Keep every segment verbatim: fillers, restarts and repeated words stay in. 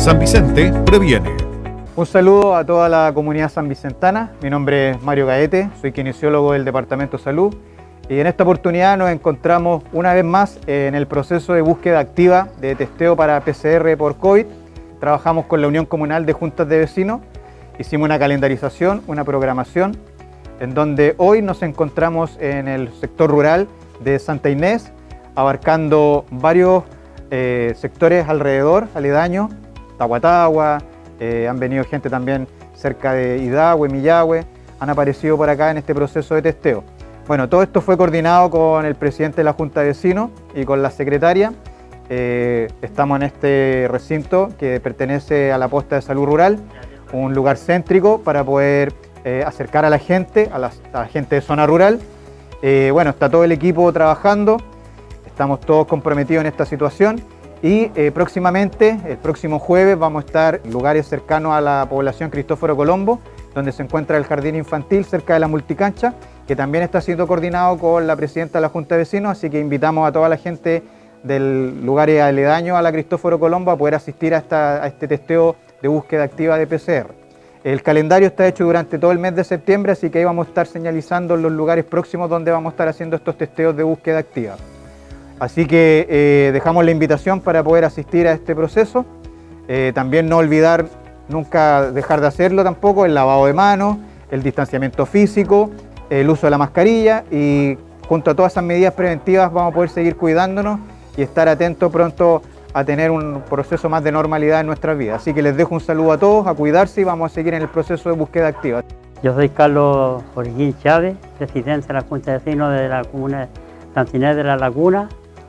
San Vicente previene. Un saludo a toda la comunidad sanvicentana. Mi nombre es Mario Gaete, soy kinesiólogo del Departamento de Salud y en esta oportunidad nos encontramos una vez más en el proceso de búsqueda activa de testeo para P C R por COVID. Trabajamos con la Unión Comunal de Juntas de Vecinos, hicimos una calendarización, una programación, en donde hoy nos encontramos en el sector rural de Santa Inés, abarcando varios eh, sectores alrededor, aledaños, Tahuatahua, eh, han venido gente también cerca de Idahue, Millahue, han aparecido por acá en este proceso de testeo. Bueno, todo esto fue coordinado con el presidente de la Junta de Vecinos y con la secretaria. Eh, estamos en este recinto que pertenece a la Posta de Salud Rural, un lugar céntrico para poder eh, acercar a la gente, a la, a la gente de zona rural. Eh, bueno, está todo el equipo trabajando, estamos todos comprometidos en esta situación y eh, próximamente, el próximo jueves, vamos a estar en lugares cercanos a la población Cristóforo Colombo, donde se encuentra el jardín infantil cerca de la multicancha, que también está siendo coordinado con la presidenta de la Junta de Vecinos, así que invitamos a toda la gente del lugar aledaño a la Cristóforo Colombo a poder asistir a, esta, a este testeo de búsqueda activa de P C R. El calendario está hecho durante todo el mes de septiembre, así que ahí vamos a estar señalizando los lugares próximos donde vamos a estar haciendo estos testeos de búsqueda activa. Así que eh, dejamos la invitación para poder asistir a este proceso. Eh, también no olvidar, nunca dejar de hacerlo tampoco, el lavado de manos, el distanciamiento físico, el uso de la mascarilla y junto a todas esas medidas preventivas vamos a poder seguir cuidándonos y estar atentos pronto a tener un proceso más de normalidad en nuestras vidas. Así que les dejo un saludo a todos, a cuidarse y vamos a seguir en el proceso de búsqueda activa. Yo soy Carlos Orguín Chávez, presidente de la Junta de Vecinos de la comuna de Santa Inés de la Laguna.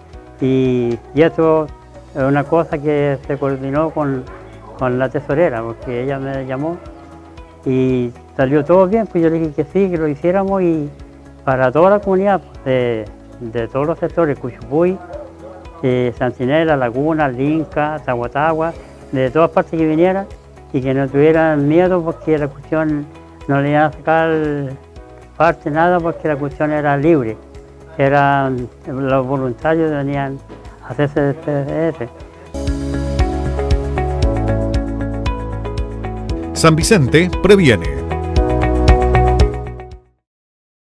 Y, y esto es una cosa que se coordinó con, con la tesorera, porque ella me llamó y salió todo bien, pues yo le dije que sí, que lo hiciéramos y para toda la comunidad de, de todos los sectores, Cuchupuy, eh, Santa Inés, La Laguna, Linca, Tahuatahua, de todas partes que vinieran y que no tuvieran miedo porque la cuestión no le iban a sacar parte, nada, porque la cuestión era libre. Eran los voluntarios que venían a hacerse de P C R. San Vicente previene.